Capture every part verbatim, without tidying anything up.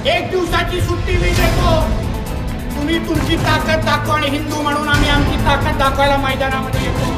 एक दिवसाची सुट्टी मी देतो, तुम्ही तुमची ताकद दाखवा आणि हिंदू म्हणून आम्ही आमची ताकद दाखवायला मैदानामध्ये येतो।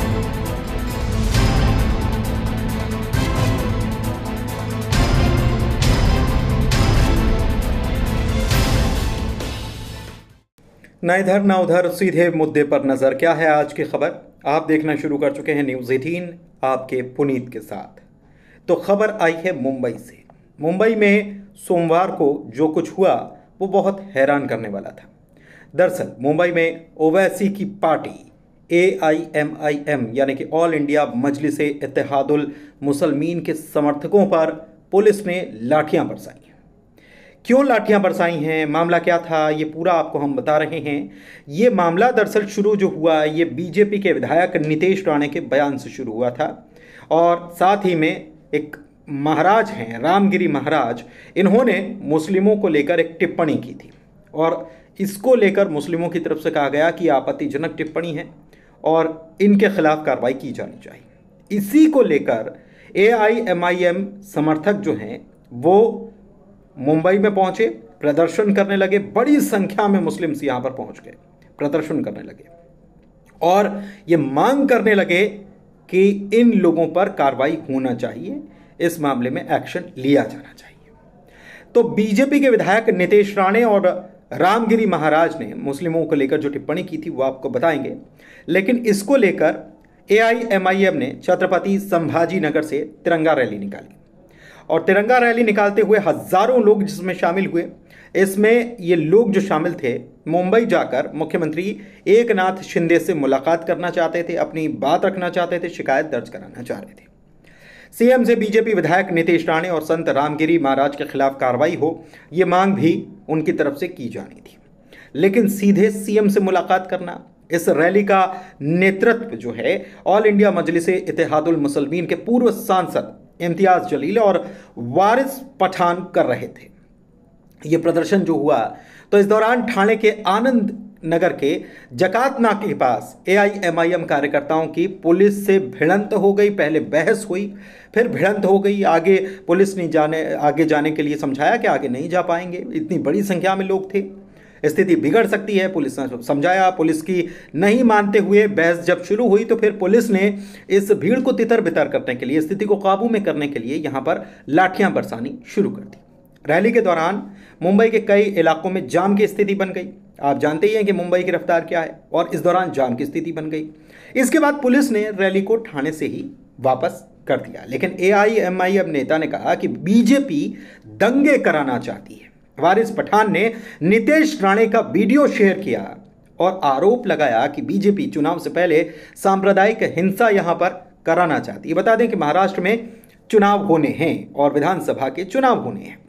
ना इधर ना उधर, सीधे मुद्दे पर नजर। क्या है आज की खबर? आप देखना शुरू कर चुके हैं न्यूज़ अठारह आपके पुनीत के साथ। तो खबर आई है मुंबई से। मुंबई में सोमवार को जो कुछ हुआ वो बहुत हैरान करने वाला था। दरअसल मुंबई में ओवैसी की पार्टी A I M I M यानी कि ऑल इंडिया मजलिस इत्तेहादुल मुसलमीन के समर्थकों पर पुलिस ने लाठियां बरसाई। क्यों लाठियां बरसाई हैं, मामला क्या था, ये पूरा आपको हम बता रहे हैं। ये मामला दरअसल शुरू जो हुआ ये बीजेपी के विधायक नितेश राणे के बयान से शुरू हुआ था और साथ ही में एक महाराज हैं रामगिरी महाराज, इन्होंने मुस्लिमों को लेकर एक टिप्पणी की थी और इसको लेकर मुस्लिमों की तरफ से कहा गया कि आपत्तिजनक टिप्पणी है और इनके खिलाफ कार्रवाई की जानी चाहिए। इसी को लेकर ए आई एम आई एम समर्थक जो हैं वो मुंबई में पहुंचे, प्रदर्शन करने लगे। बड़ी संख्या में मुस्लिम्स यहां पर पहुंच गए, प्रदर्शन करने लगे और ये मांग करने लगे कि इन लोगों पर कार्रवाई होना चाहिए, इस मामले में एक्शन लिया जाना चाहिए। तो बीजेपी के विधायक नितेश राणे और रामगिरी महाराज ने मुस्लिमों को लेकर जो टिप्पणी की थी वो आपको बताएंगे, लेकिन इसको लेकर ए आई एम आई एम ने छत्रपति संभाजी नगर से तिरंगा रैली निकाली और तिरंगा रैली निकालते हुए हजारों लोग जिसमें शामिल हुए। इसमें ये लोग जो शामिल थे मुंबई जाकर मुख्यमंत्री एकनाथ शिंदे से मुलाकात करना चाहते थे, अपनी बात रखना चाहते थे, शिकायत दर्ज कराना चाह रहे थे। सीएम से बीजेपी विधायक नितेश राणे और संत रामगिरी महाराज के खिलाफ कार्रवाई हो, ये मांग भी उनकी तरफ से की जानी थी। लेकिन सीधे सीएम से मुलाकात करना, इस रैली का नेतृत्व जो है ऑल इंडिया मजलिस इत्तेहादुल मुसलमीन के पूर्व सांसद इम्तियाज जलील और वारिस पठान कर रहे थे। ये प्रदर्शन जो हुआ तो इस दौरान ठाणे के आनंद नगर के जकात नाके के पास ए आई एम आई एम कार्यकर्ताओं की पुलिस से भिड़ंत हो गई। पहले बहस हुई, फिर भिड़ंत हो गई। आगे पुलिस ने जाने आगे जाने के लिए समझाया कि आगे नहीं जा पाएंगे, इतनी बड़ी संख्या में लोग थे, स्थिति बिगड़ सकती है। पुलिस ने समझाया, पुलिस की नहीं मानते हुए बहस जब शुरू हुई तो फिर पुलिस ने इस भीड़ को तितर बितर करने के लिए, स्थिति को काबू में करने के लिए यहां पर लाठियां बरसानी शुरू कर दी। रैली के दौरान मुंबई के कई इलाकों में जाम की स्थिति बन गई। आप जानते ही हैं कि मुंबई की रफ्तार क्या है और इस दौरान जाम की स्थिति बन गई। इसके बाद पुलिस ने रैली को ठाणे से ही वापस कर दिया। लेकिन ए आई एम आई एम नेता ने कहा कि बीजेपी दंगे कराना चाहती है। वारिस पठान ने नितेश राणे का वीडियो शेयर किया और आरोप लगाया कि बीजेपी चुनाव से पहले सांप्रदायिक हिंसा यहां पर कराना चाहती है। बता दें कि महाराष्ट्र में चुनाव होने हैं और विधानसभा के चुनाव होने हैं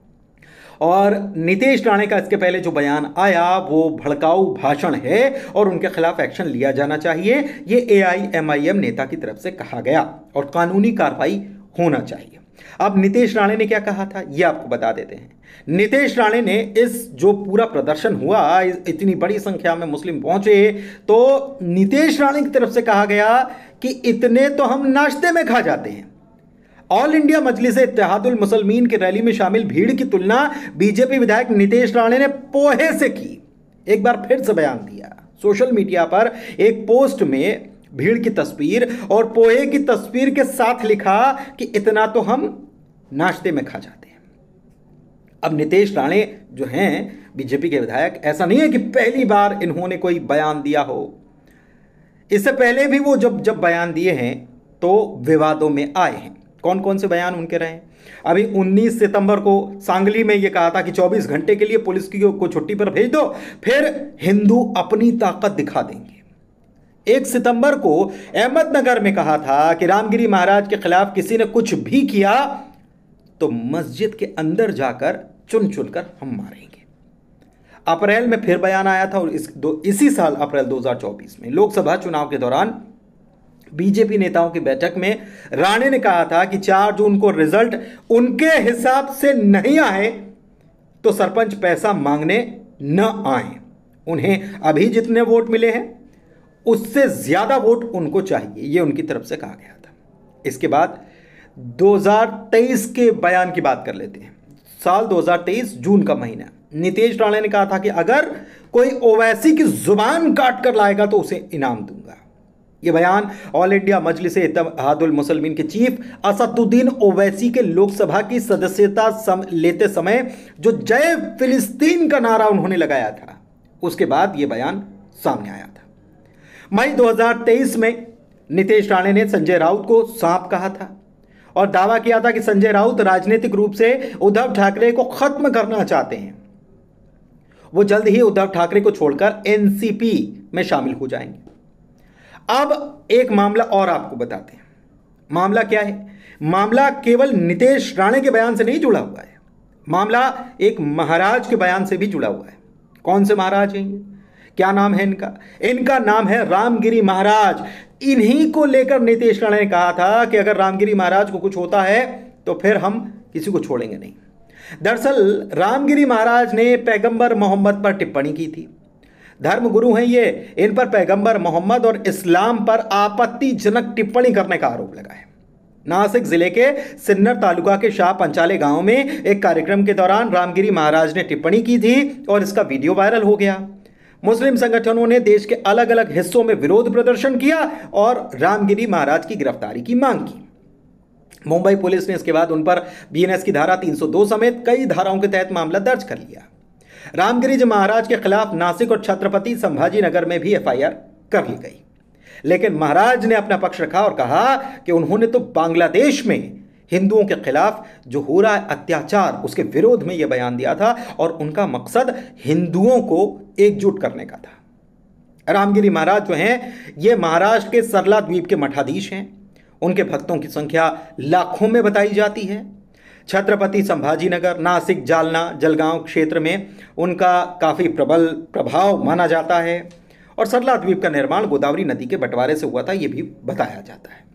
और नितेश राणे का इसके पहले जो बयान आया वो भड़काऊ भाषण है और उनके खिलाफ एक्शन लिया जाना चाहिए, ये ए आई एम आई एम नेता की तरफ से कहा गया और कानूनी कार्रवाई होना चाहिए। अब नितेश राणे ने क्या कहा था ये आपको बता देते हैं। नितेश राणे ने इस जो पूरा प्रदर्शन हुआ, इतनी बड़ी संख्या में मुस्लिम पहुंचे, तो नितेश राणे की तरफ से कहा गया कि इतने तो हम नाश्ते में खा जाते हैं। ऑल इंडिया मजलिस इत्तेहादुल मुसलमीन की रैली में शामिल भीड़ की तुलना बीजेपी विधायक नितेश राणे ने पोहे से की। एक बार फिर से बयान दिया सोशल मीडिया पर एक पोस्ट में भीड़ की तस्वीर और पोहे की तस्वीर के साथ लिखा कि इतना तो हम नाश्ते में खा जाते हैं। अब नितेश राणे जो हैं बीजेपी के विधायक, ऐसा नहीं है कि पहली बार इन्होंने कोई बयान दिया हो। इससे पहले भी वो जब जब बयान दिए हैं तो विवादों में आए हैं। कौन कौन से बयान उनके रहे? अभी उन्नीस सितंबर को सांगली में यह कहा था कि चौबीस घंटे के लिए पुलिस की को छुट्टी पर भेज दो, फिर हिंदू अपनी ताकत दिखा देंगे। एक सितंबर को अहमदनगर में कहा था कि रामगिरी महाराज के खिलाफ किसी ने कुछ भी किया तो मस्जिद के अंदर जाकर चुन चुनकर हम मारेंगे। अप्रैल में फिर बयान आया था और इस दो, इसी साल अप्रैल दो हज़ार चौबीस में लोकसभा चुनाव के दौरान बीजेपी नेताओं की बैठक में राणे ने कहा था कि चार जून को रिजल्ट उनके हिसाब से नहीं आए तो सरपंच पैसा मांगने न आए। उन्हें अभी जितने वोट मिले हैं उससे ज्यादा वोट उनको चाहिए, यह उनकी तरफ से कहा गया था। इसके बाद दो हज़ार तेईस के बयान की बात कर लेते हैं। साल दो हज़ार तेईस जून का महीना, नीतीश राणे ने कहा था कि अगर कोई ओवैसी की जुबान काट कर लाएगा तो उसे इनाम दूंगा। यह बयान ऑल इंडिया मजलिस इत्तेहादुल मुस्लिमीन के चीफ असदुद्दीन ओवैसी के लोकसभा की सदस्यता सम, लेते समय जो जय फिलिस्तीन का नारा उन्होंने लगाया था, उसके बाद यह बयान सामने आया था। मई दो हज़ार तेईस में नीतीश राणे ने संजय राउत को सांप कहा था और दावा किया था कि संजय राउत राजनीतिक रूप से उद्धव ठाकरे को खत्म करना चाहते हैं। वो जल्द ही उद्धव ठाकरे को छोड़कर एनसीपी में शामिल हो जाएंगे। अब एक मामला और आपको बताते हैं। मामला क्या है? मामला केवल नीतीश राणे के बयान से नहीं जुड़ा हुआ है, मामला एक महाराज के बयान से भी जुड़ा हुआ है। कौन से महाराज हैं ये? क्या नाम है इनका? इनका नाम है रामगिरी महाराज। इन्हीं को लेकर नीतीश राणे ने कहा था कि अगर रामगिरी महाराज को कुछ होता है तो फिर हम किसी को छोड़ेंगे नहीं। दरअसल रामगिरी महाराज ने पैगंबर मोहम्मद पर टिप्पणी की थी। धर्म गुरु हैं ये, इन पर पैगंबर मोहम्मद और इस्लाम पर आपत्तिजनक टिप्पणी करने का आरोप लगा है। नासिक जिले के सिन्नर तालुका के शाह पंचाले गांव में एक कार्यक्रम के दौरान रामगिरी महाराज ने टिप्पणी की थी और इसका वीडियो वायरल हो गया। मुस्लिम संगठनों ने देश के अलग अलग हिस्सों में विरोध प्रदर्शन किया और रामगिरी महाराज की गिरफ्तारी की मांग की। मुंबई पुलिस ने इसके बाद उन पर बीएनएस की धारा तीन सौ दो समेत कई धाराओं के तहत मामला दर्ज कर लिया। रामगिरी जी महाराज के खिलाफ नासिक और छत्रपति संभाजी नगर में भी एफआईआर कर ली गई, लेकिन महाराज ने अपना पक्ष रखा और कहा कि उन्होंने तो बांग्लादेश में हिंदुओं के खिलाफ जो हो रहा है अत्याचार, उसके विरोध में यह बयान दिया था और उनका मकसद हिंदुओं को एकजुट करने का था। रामगिरी महाराज जो हैं ये महाराष्ट्र के सरला द्वीप के मठाधीश हैं। उनके भक्तों की संख्या लाखों में बताई जाती है। छत्रपति संभाजी नगर, नासिक, जालना, जलगांव क्षेत्र में उनका काफ़ी प्रबल प्रभाव माना जाता है और सरला द्वीप का निर्माण गोदावरी नदी के बंटवारे से हुआ था, यह भी बताया जाता है।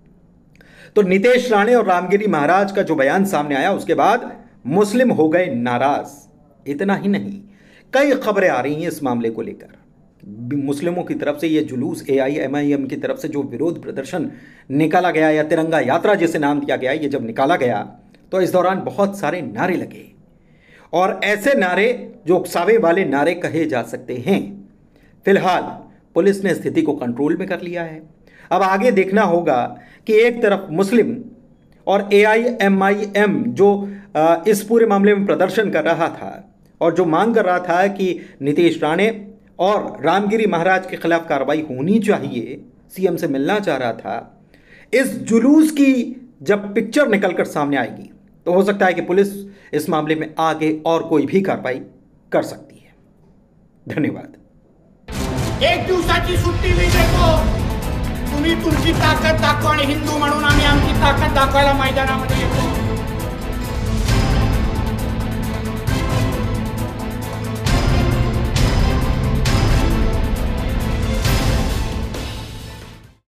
तो नीतीश राणे और रामगिरी महाराज का जो बयान सामने आया उसके बाद मुस्लिम हो गए नाराज। इतना ही नहीं, कई खबरें आ रही हैं इस मामले को लेकर। मुस्लिमों की तरफ से ये जुलूस, ए आई एम आई एम की तरफ से जो विरोध प्रदर्शन निकाला गया या तिरंगा यात्रा जिसे नाम दिया गया, ये जब निकाला गया तो इस दौरान बहुत सारे नारे लगे और ऐसे नारे जो उकसावे वाले नारे कहे जा सकते हैं। फिलहाल पुलिस ने स्थिति को कंट्रोल में कर लिया है। अब आगे देखना होगा कि एक तरफ मुस्लिम और ए आई एम आई एम जो इस पूरे मामले में प्रदर्शन कर रहा था और जो मांग कर रहा था कि नीतीश राणे और रामगिरी महाराज के खिलाफ कार्रवाई होनी चाहिए, सीएम से मिलना चाह रहा था। इस जुलूस की जब पिक्चर निकलकर सामने आएगी तो हो सकता है कि पुलिस इस मामले में आगे और कोई भी कार्रवाई कर सकती है। धन्यवाद। एक दिवसाची सुट्टी मी देतो, तुम्ही तुमची ताकद दाखवा आणि हिंदू म्हणून आम्ही आमची ताकद दाखवायला मैदानामध्ये